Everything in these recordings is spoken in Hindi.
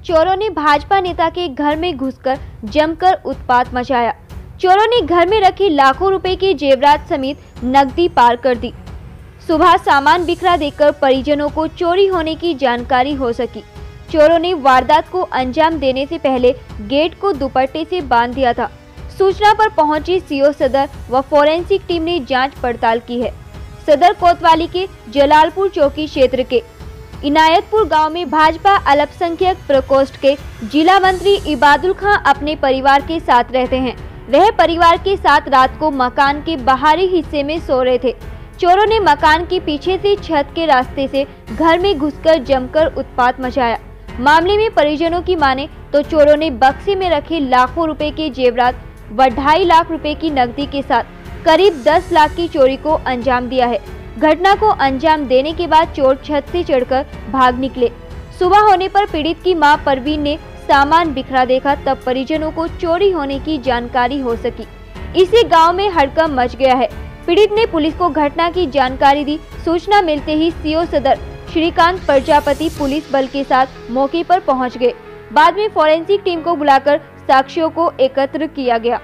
चोरों ने भाजपा नेता के घर में घुसकर जमकर उत्पात मचाया। चोरों ने घर में रखी लाखों रुपए के जेवरात समेत नकदी पार कर दी। सुबह सामान बिखरा देखकर परिजनों को चोरी होने की जानकारी हो सकी। चोरों ने वारदात को अंजाम देने से पहले गेट को दुपट्टे से बांध दिया था। सूचना पर पहुंची सीओ सदर व फोरेंसिक टीम ने जांच पड़ताल की है। सदर कोतवाली के जलालपुर चौकी क्षेत्र के इनायतपुर गांव में भाजपा अल्पसंख्यक प्रकोष्ठ के जिला मंत्री इबादुल खां अपने परिवार के साथ रहते हैं। वह परिवार के साथ रात को मकान के बाहरी हिस्से में सो रहे थे। चोरों ने मकान के पीछे से छत के रास्ते से घर में घुसकर जमकर उत्पात मचाया। मामले में परिजनों की माने तो चोरों ने बक्से में रखे लाखों रुपए के जेवरात व 2.5 लाख रुपए की नकदी के साथ करीब 10 लाख की चोरी को अंजाम दिया है। घटना को अंजाम देने के बाद चोर छत से चढ़कर भाग निकले। सुबह होने पर पीड़ित की मां परवीन ने सामान बिखरा देखा, तब परिजनों को चोरी होने की जानकारी हो सकी। इसी गांव में हड़कंप मच गया है। पीड़ित ने पुलिस को घटना की जानकारी दी। सूचना मिलते ही सीओ सदर श्रीकांत प्रजापति पुलिस बल के साथ मौके पर पहुंच गए। बाद में फोरेंसिक टीम को बुलाकर साक्ष्यों को एकत्र किया गया।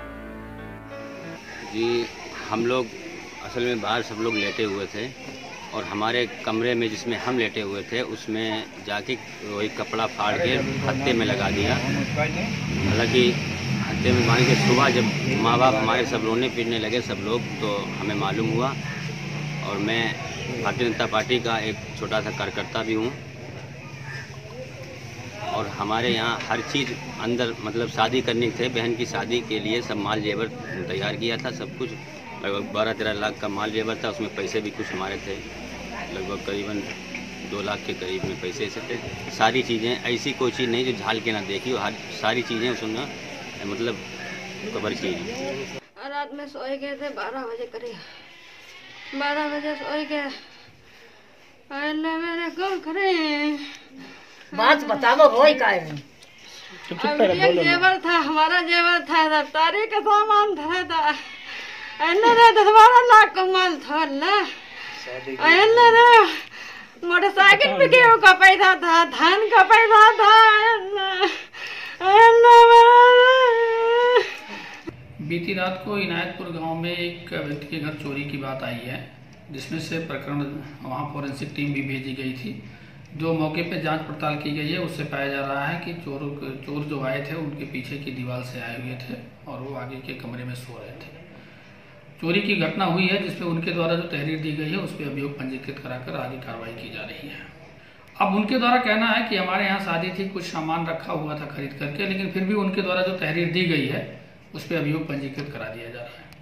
जी, हम लोग असल में बाहर सब लोग लेटे हुए थे और हमारे कमरे में जिसमें हम लेटे हुए थे उसमें जाके वही कपड़ा फाड़ के हत्थे में लगा दिया। हालांकि हत्थे में मान के सुबह जब माँ बाप हमारे सब रोने पीटने लगे सब लोग, तो हमें मालूम हुआ। और मैं भारतीय जनता पार्टी का एक छोटा सा कार्यकर्ता भी हूँ और हमारे यहाँ हर चीज़ अंदर मतलब शादी करनी थे, बहन की शादी के लिए सब माल जेवर तैयार किया था। सब कुछ लगभग 12-13 लाख का माल जेवर था। उसमें पैसे भी कुछ हमारे थे, लगभग करीबन 2 लाख के करीब में पैसे ऐसे थे। सारी चीज़ें, ऐसी कोई चीज़ नहीं जो झाल के ना देखी हो, हर सारी चीज़ें उसमें मतलब कवर की। रात में सोए गए थे 12 बजे करीब, 12 बजे सोए गए। मेरे कौन करे बात बताओ, रोई काहे नहीं? जेवर था, हमारा जेवर था, दफ्तारी का सामान था, 10-12 लाख का माल था ना। मोटरसाइकिल पे गेहूं का पैसा था, धान का पैसा था। बीती रात को इनायतपुर गांव में एक व्यक्ति के घर चोरी की बात आई है, जिसमें से प्रकरण वहां फोरेंसिक टीम भी भेजी गई थी। जो मौके पे जांच पड़ताल की गई है, उससे पाया जा रहा है कि चोर जो आए थे उनके पीछे की दीवार से आए हुए थे और वो आगे के कमरे में सो रहे थे। चोरी की घटना हुई है, जिसपे उनके द्वारा जो तहरीर दी गई है उस पर अभियोग पंजीकृत कराकर आगे कार्रवाई की जा रही है। अब उनके द्वारा कहना है कि हमारे यहाँ शादी थी, कुछ सामान रखा हुआ था खरीद करके, लेकिन फिर भी उनके द्वारा जो तहरीर दी गई है उस पर अभियोग पंजीकृत करा दिया जा रहा है।